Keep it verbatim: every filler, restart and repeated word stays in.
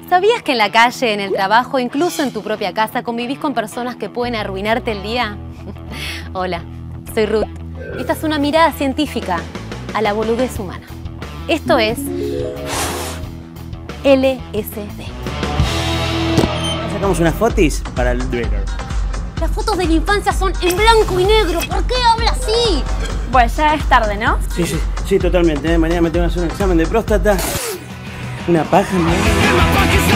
¿Sabías que en la calle, en el trabajo, incluso en tu propia casa, convivís con personas que pueden arruinarte el día? Hola, soy Ruth. Esta es una mirada científica a la boludez humana. Esto es L S D. Sacamos unas fotos para el Twitter. Las fotos de la infancia son en blanco y negro. ¿Por qué habla así? Bueno, ya es tarde, ¿no? Sí, sí, sí, totalmente. ¿eh? Mañana me tengo que hacer un examen de próstata. Una paja, ¿no?